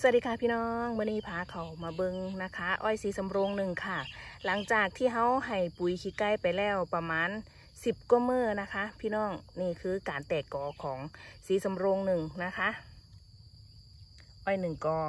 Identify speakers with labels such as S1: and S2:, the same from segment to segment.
S1: สวัสดีค่ะพี่น้องวันนี้พาเขามาเบิงนะคะอ้อยสีสำโรงหนึ่งค่ะหลังจากที่เขาให้ปุ๋ยขี้ไก่ไปแล้วประมาณ10กว่ามื้อนะคะพี่น้องนี่คือการแตกกอของสีสำโรงหนึ่งนะคะอ้อย1 กอ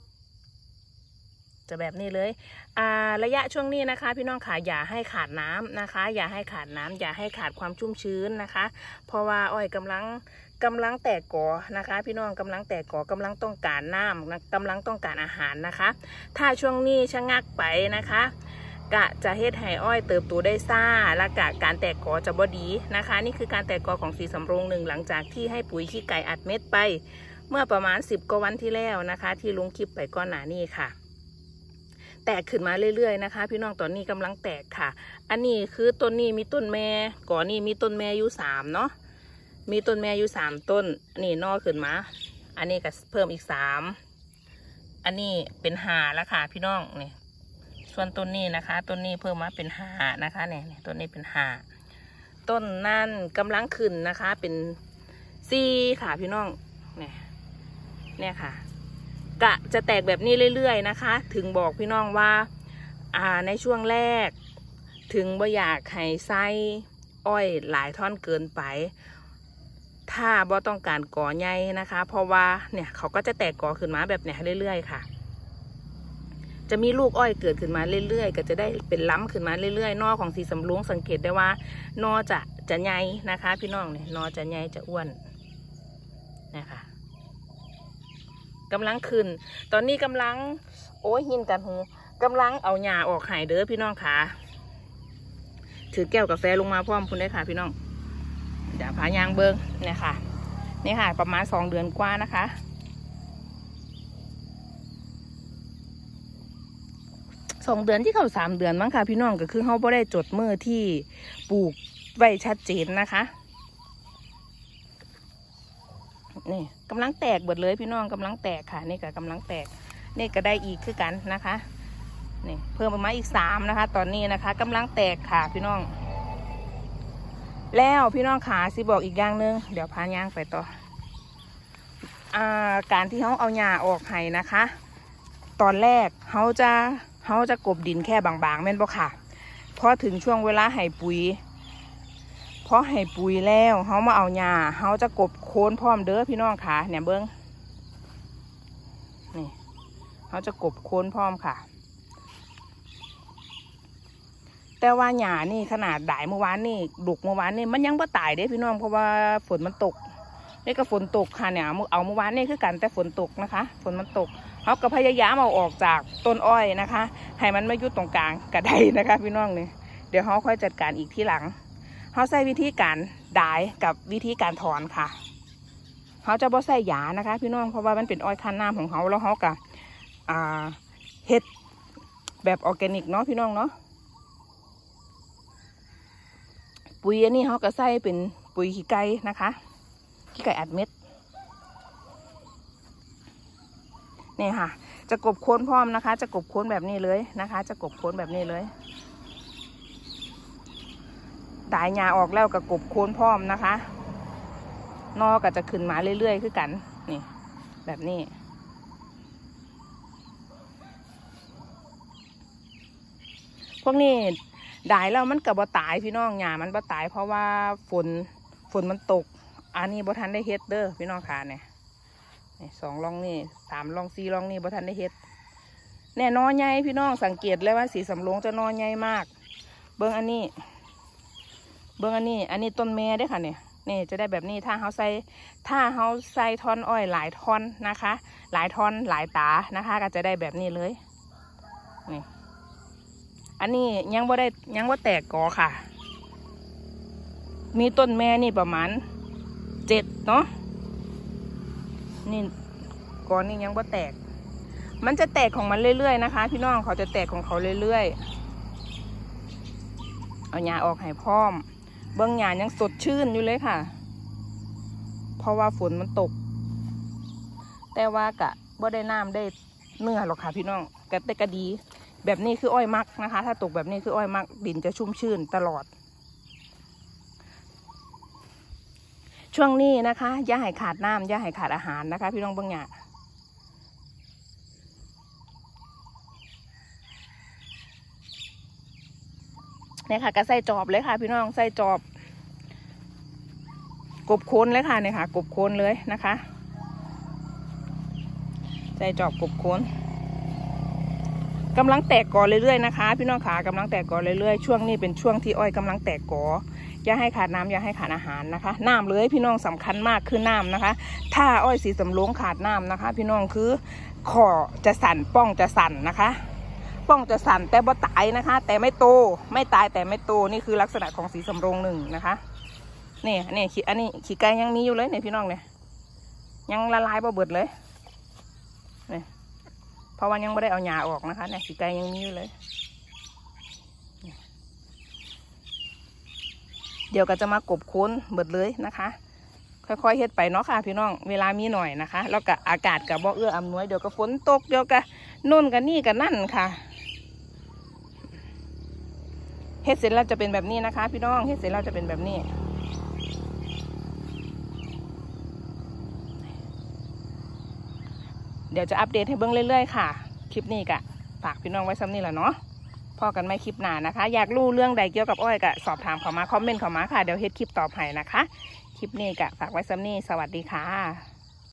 S1: จะแบบนี้เลยระยะช่วงนี้นะคะพี่น้องค่ะอย่าให้ขาดน้ำนะคะอย่าให้ขาดน้ำอย่าให้ขาดความชุ่มชื้นนะคะเพราะว่าอ้อยกำลังแตกกอนะคะพี่น้องกำลังแตกกอกำลังต้องการน้ำกำลังต้องการอาหารนะคะถ้าช่วงนี้ชะงักไปนะคะกะจะเฮ็ดให้อ้อยเติบโตได้ซ่าและกะการแตกกอจะบ่ดีนะคะนี่คือการแตกกอของสีสำโรงหนึ่งหลังจากที่ให้ปุ๋ยขี้ไก่อัดเม็ดไปเมื่อประมาณ10กว่าวันที่แล้วนะคะที่ลงคลิปไปก่อนหน้านี้ค่ะแตกขึ้นมาเรื่อยๆนะคะพี่น้องตอนนี้กำลังแตกค่ะอันนี้คือต้นนี้มีต้นแม่ก่อนนี้มีต้นแม่อยู่3เนาะมีต้นแม่อยู่3ต้นนี่นอขึ้นมาอันนี้ก็เพิ่มอีก3อันนี้เป็น5แล้วค่ะพี่น้องนี่ส่วนต้นนี้นะคะต้นนี้เพิ่มมาเป็น5นะคะเนี่ยต้นนี้เป็น5ต้นนั่นกำลังขึ้นนะคะเป็น4ค่ะพี่น้องเนี่ยค่ะกะจะแตกแบบนี้เรื่อยๆนะคะถึงบอกพี่น้องว่าในช่วงแรกถึงบ่อยากให้ใส่อ้อยหลายท่อนเกินไปถ้าบ่ต้องการก่อใหญ่นะคะเพราะว่าเนี่ยเขาก็จะแตกก่อขึ้นมาแบบเนี้ยเรื่อยๆค่ะจะมีลูกอ้อยเกิดขึ้นมาเรื่อยๆก็จะได้เป็นล้ำขึ้นมาเรื่อยๆนอของสีสำโรงสังเกตได้ว่านอจะใหญ่นะคะพี่น้องเนี่ยนอจะใหญ่จะอ้วนนะคะกำลังขึ้นตอนนี้กำลังโอ้ยหินกันหูกำลังเอาหญ้าออกหายเด้อพี่น้องค่ะถือแก้วกาแฟลงมาพร้อมคุณได้ค่ะพี่น้องเดี๋ยวพายางเบิ้งเนี่ยค่ะนี่ค่ะประมาณ2 เดือนกว่านะคะ2 เดือนที่เขา3 เดือนมั้งค่ะพี่น้องก็คือเขาไม่ได้จดมือที่ปลูกไว้ชัดเจนนะคะนี่กำลังแตกเบิดเลยพี่น้องกำลังแตกค่ะนี่ก็กำลังแตกนี่ก็ได้อีกคือกันนะคะนี่เพิ่มมาอีก3นะคะตอนนี้นะคะกำลังแตกค่ะพี่น้องแล้วพี่น้องขาสิบอกอีกอย่างหนึ่งเดี๋ยวพาย่างไปต่อการที่เขาเอาหญ้าออกให้นะคะตอนแรกเขาจะกบดินแค่บางๆแม่นบ่ค่ะพอถึงช่วงเวลาให้ปุ๋ยพอให้ปุ๋ยแล้วเขามาเอาหญ้าเขาจะกบโคนพร้อมเด้อพี่น้องค่ะเนี่ยเบิ้งนี่เขาจะกบโคนพร้อมค่ะแต่ว่าหญ้านี่ขนาดด่ายเมื่อวานนี่ดุกเมื่อวานนี่มันยังบ่ตายเด้พี่น้องเพราะว่าฝนมันตกนี่ก็ฝนตกค่ะเนี่ยเอาเมื่อวานนี่คือกันแต่ฝนตกนะคะฝนมันตกเขาก็พยายามเอาออกจากต้นอ้อยนะคะให้มันไม่ยุดตรงกลางกระไดนะคะพี่น้องนี่เดี๋ยวเขาค่อยจัดการอีกที่หลังเขาใส่วิธีการด่ายกับวิธีการถอนค่ะเขาจะบ่ใส่หญ้านะคะพี่น้องเพราะว่ามันเป็นอ้อยคั้นน้ำของเขาแล้วเขาก็เฮ็ดแบบออร์แกนิกเนาะพี่น้องเนาะปุ๋ยอันนี้เขาก็ใส่เป็นปุ๋ยขี้ไก่นะคะขี้ไก่อัดเม็ดนี่ค่ะจะกบโคนพร้อมนะคะจะกบโคนแบบนี้เลยนะคะจะกบโคนแบบนี้เลยด่ายหญ้าออกแล้วก็กบโคนพร้อมนะคะนอก็จะขึ้นมาเรื่อยๆคือกันนี่แบบนี้พวกนี้ด่ายแล้วมันกับบ่ตายพี่น้องหญ้ามันบ่ตายเพราะว่าฝนมันตกอันนี้บ่ทันได้เฮ็ดเด้อพี่น้องค่ะเนี่ย2 ร่องนี่3 ร่อง4 ร่องนี่บ่ทันได้เฮ็ดเนี่ยนอใหญ่พี่น้องสังเกตเลยว่าสีสำโรงจะนอใหญ่มากเบิ้งอันนี้ต้นแม่ได้ค่ะเนี่ยนี่จะได้แบบนี้ถ้าเขาใส่ท่อนอ้อยหลายท่อนนะคะหลายท่อนหลายตานะคะก็จะได้แบบนี้เลยนี่อันนี้ยังบ่แตกกอค่ะมีต้นแม่นี่ประมาณ7เนาะนี่กอนี่ยังบ่แตกมันจะแตกของมันเรื่อยๆนะคะพี่น้องเขาจะแตกของเขาเรื่อยๆเอาหญ้าออกให้พร้อมเบื้องหญ้ายังสดชื่นอยู่เลยค่ะเพราะว่าฝนมันตกแต่ว่ากะบ่ได้น้ำได้เนื้อหรอกค่ะพี่น้องแต่ก็ดีแบบนี้คืออ้อยมักนะคะถ้าตกแบบนี้คืออ้อยมักดินจะชุ่มชื่นตลอดช่วงนี้นะคะอย่าให้ขาดน้ำอย่าให้ขาดอาหารนะคะพี่น้องเบื้องหญ้าเนี่ยค่ะก็ใส่จอบเลยค่ะพี่น้องใส่จอบกบโคนเลยค่ะเนี่ยค่ะกบโคนเลยนะคะใส่จอบกบโคนกำลังแตกกอเรื่อยๆนะคะพี่น้องขากำลังแตกกอเรื่อยๆช่วงนี้เป็นช่วงที่อ้อยกำลังแตกกออย่าให้ขาดน้ำอย่าให้ขาดอาหารนะคะน้ำเลยพี่น้องสำคัญมากคือน้ำนะคะถ้าอ้อยสีสำโรงขาดน้ำนะคะพี่น้องคือคอจะสั่นป้องจะสั่นนะคะป้องจะสั่นแต่บ่ตายนะคะแต่ไม่โตไม่ตายแต่ไม่โตนี่คือลักษณะของสีสำโรงหนึ่งนะคะนี่อันนี้ขี้ไก่ยังมีอยู่เลยเนี่ยพี่น้องเนี่ยยังละลายบ่เบิดเลยเนี่ยเพราะว่ายังไม่ได้เอาหญ้าออกนะคะเนี่ยขี้ไก่ยังมีอยู่เลยเดี๋ยวก็จะมากบโค้นเบิดเลยนะคะค่อยๆเฮ็ดไปเนาะค่ะพี่น้องเวลามีหน่อยนะคะแล้วก็อากาศกับบ่เอื้ออำนวยเดี๋ยวก็ฝนตกเดี๋ยวก็นู่นกันนี่กันนั่นค่ะเฮ็ดเสร็จแล้วจะเป็นแบบนี้นะคะพี่น้องเฮ็ดเสร็จแล้วจะเป็นแบบนี้เดี๋ยวจะอัปเดตให้เบิ่งเรื่อยๆค่ะคลิปนี้ก็ฝากพี่น้องไว้ซ้ำนี่แหละเนาะพอกันไม่คลิปหน้านะคะอยากรู้เรื่องใดเกี่ยวกับอ้อยก็สอบถามเข้ามาคอมเมนต์เข้ามาค่ะเดี๋ยวเฮ็ดคลิปตอบให้นะคะคลิปนี้ก็ฝากไว้ซ้ำนี่สวัสดีค่ะ